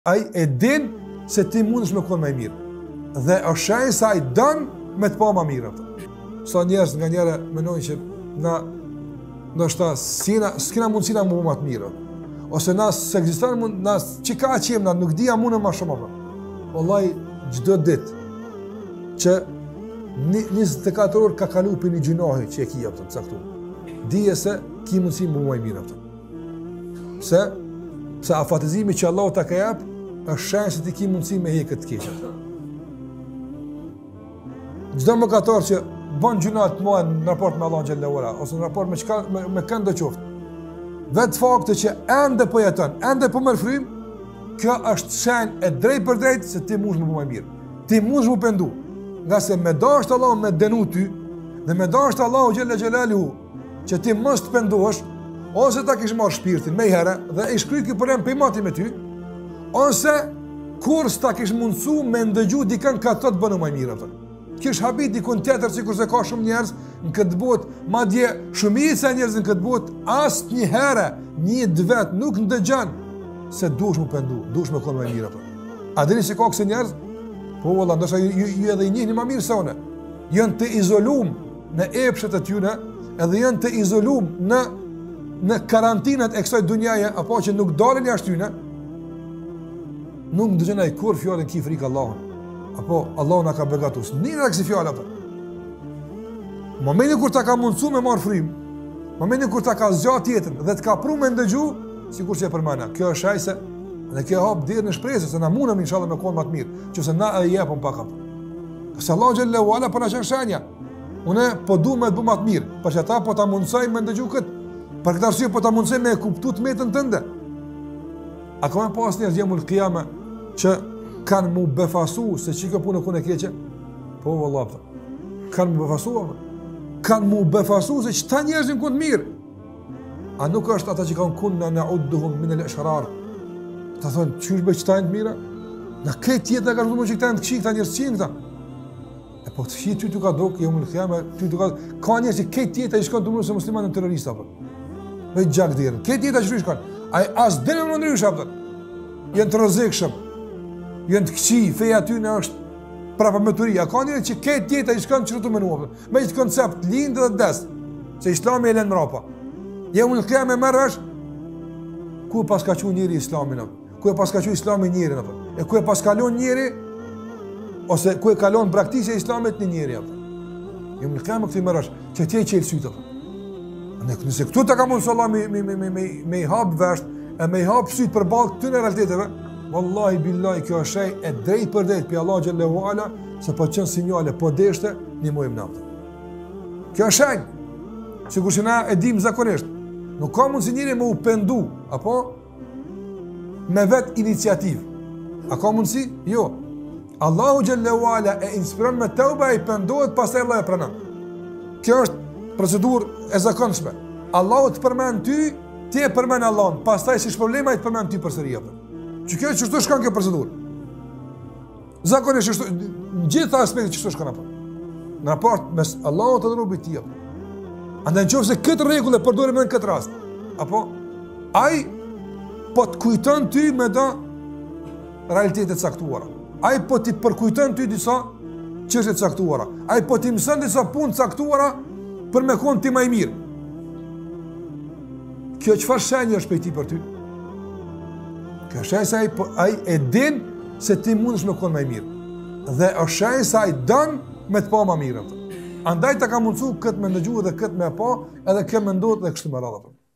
Ai e din se ti mundesh me qenë më i mirë. Dhe është shenjë se ai don me të pa më mirë atë. Sa njerëz nga njëra mendojnë që na ndoshta s'kena mundësi na më më të mirë. Ose na s'ekziston mund na çka qem na nuk dia mundë më shumë apo. Wallahi çdo ditë që 24 orë ka kalu për një gjunohi që e ki jepë të caktu. Dije se ki mundësi më më i mirë atë. Se afatizimi që Allah ta ka jepë është shenjë se ti ki mundësi me hekët të keqët. Çdo mëkatar që bën gjuna të mëdha në raport me Allahun xhallahu ala ose në raport me kënd do qoftë. Vetë fakti që ende po jeton, ende po merr frym, kjo është shenjë e drejtë për drejtë se ti mundesh më mirë. Ti mundesh më pendu. Nga se me dashtë Allah me denu ty dhe me dashtë Allah gjelle gjelalu që ti mos të pendohesh ose ta kish marrë shpirtin me i herë dhe i shkry kjo problem për i mati me ty ose kur s'ta kish mundësu me ndëgju dikën ka të bënu maj mirë kish habit dikun tjetër si kurse ka shumë njerëz në këtë botë, madje shumica e njerëz në këtë botë asë një herë, një vet nuk ndëgjan se duhesh më pendu, duhesh më konë maj mirë a dini si ka këse njerëz? Po valla, ndoshta ju edhe i njihni më mirë se unë. Janë të izolum në epshet e tyre, edhe janë të izolum në karantinat e kësaj dunjaje, apo që nuk dalin jashtë tyre. Nuk dëgjon ai kur fjalën ki frikë Allahun. Apo Allahu na ka begatus. Nina kësi fjalë apo. Momentin kur ta ka mundsu me marr frym, momentin kur ta ka zgjat jetën dhe të ka pru me ndëgju, sigurisht e përmana. Kjo është ajse dhe kjo hap dirë në shpresë se na mundem inshallah me konë më të mirë, qëse na e jepëm pak atë. Këse Allah xhallahu ala po na qenë shenja. Unë po du me të bëj më të mirë, për që ata po ta mundsoj me ndëgju këtë. Për këtë arsye po ta mundsoj me e kuptu të metën tënde. A ka më pas njerëz jemul qiyama që kanë mu befasu se çka punë e keqe? Po vallahi. Kanë mu befasu. Kanë mu befasu se çta njerëzin ku të mirë. A nuk është ata që kanë kunna na'udduhum min al-ashrar. Ta thonë, qysh bëj qëtajnë të mira? Në këtë tjetë në ka shumë që këtajnë të këshi, këta njërës qinë këta. E po të fshi ty të ka dokë, jo më në këjame, ty të ka njërës që këtë tjetë e shkonë të mërë se muslimat në terrorista, për. Dhe i gjakë dhirën. Këtë tjetë e shru i shkonë. A asë dhe në më ndryshë, për. Jënë të rëzikshëm. Jënë të këqi, feja ty në është prapa më të ri. A ka njërës që këtë tjetë e shkonë që të menua, për. Me që koncept, lindë dhe des, se islami e lenë mrapa. Jo më në këjame mërë është, ku pas ka që njëri islamin, ku e paska që islami njëri, e ku e paskalon njëri, ose ku e kalon praktisë e islamit një njëri. Jëmë në kemë këtë i mërash, që tje i qelë sytë. Nëse këtu të ka mundë së Allah me i hapë vesht, e me i hapë sytë për balë këtë në realiteteve, wallahi billahi kjo është shej e drejt për drejt për Allah xhallahu ala, se po qënë sinjale, po deshte, një mojmë natë. Kjo është shej, sikur që na e dim zakonisht, nuk ka mundë si njëri me u pendu, apo me vetë iniciativë. A ka mundësi? Jo. Allahu xhallahu ala e inspiron me tauba, i pendohet, pastaj Allah e pranon. Kjo është procedurë e zakonshme. Allahu të përmend ty, ti e përmend Allahun, pastaj si problema i të përmend ty përsëri apo. Që kjo çështë shkon kjo procedurë. Zakonisht është në gjitha aspektet çështë shkon apo. Në raport mes Allahut dhe robit të tij. Andaj nëse këtë rregull e përdorim në këtë rast, apo ai po të kujton ty me do realitetet caktuara. Ai po ti përkujton ty disa çështje caktuara. Ai po ti mëson disa punë caktuara për me kon ti më i mirë. Kjo çfarë shenjë është për ti për ty? Kjo shenjë se ai e din se ti mundesh me kon më i mirë. Dhe është shenjë se ai don me të pa më mirë. Andaj ta ka mundsu këtë me ndëgju dhe këtë me pa, edhe kjo me ndodh dhe kështu me radhë.